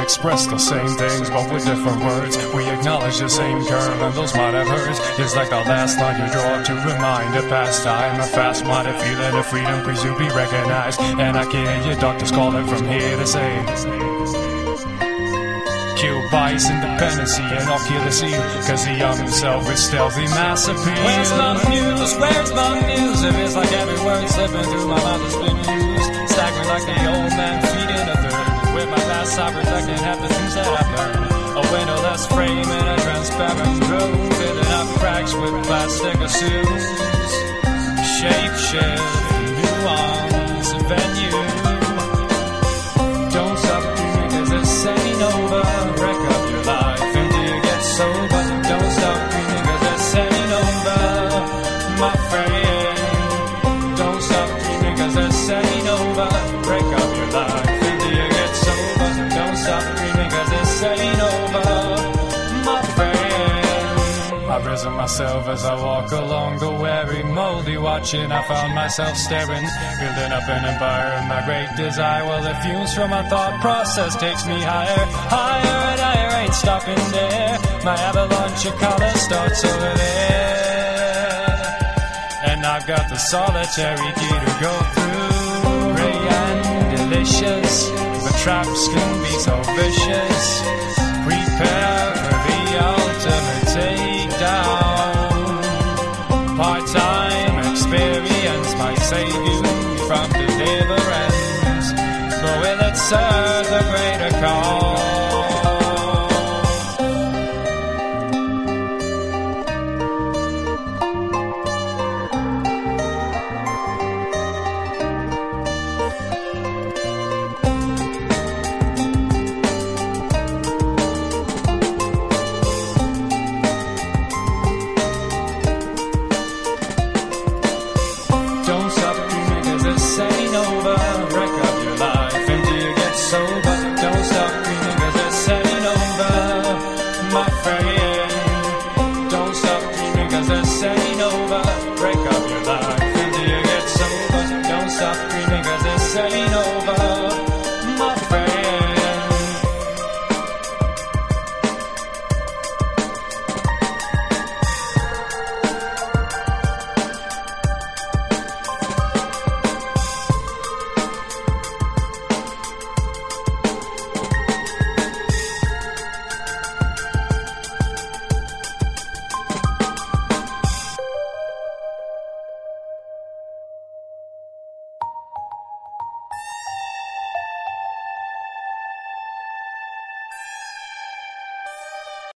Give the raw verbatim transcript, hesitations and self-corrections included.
express the same things, but with different words. We acknowledge the same curve, and those might have hurt. Just like the last line you draw to remind a past time, a fast-minded feeling of freedom, please you be recognized. And I can hear your doctors calling from here to say, kill bias, independency, and I'll kill the seal, cause the young himself with stealthy mass appeal. Where's my muse? Where's my muse? It feels like every word slipping through my mouth has been used. Staggering like the old man feeding a third. With my past I protecting half the things that I've learned. A windowless frame in a transparent room, filling up cracks with plastic assumes. Shape shift, nuance, venue. Don't stop dreaming cause this ain't over. Wreck up your life until you get sober. Don't stop dreaming cause this ain't over, my friend. Don't stop dreaming cause this ain't over. Break up your life until you get sober. Don't stop dreaming cause this ain't over, my friend. I've risen myself as I walk along the weary, moldy watching. I found myself staring, building up an empire of my great desire. Well, the fumes from my thought process takes me higher, higher and higher, ain't stopping there. My avalanche of color starts over there, and I've got the solitary key to go through. Gray and delicious, but traps can be so vicious. Prepare for the ultimate takedown. Part-time experience might save you from deliverance, but will it serve the greater cause? Don't stop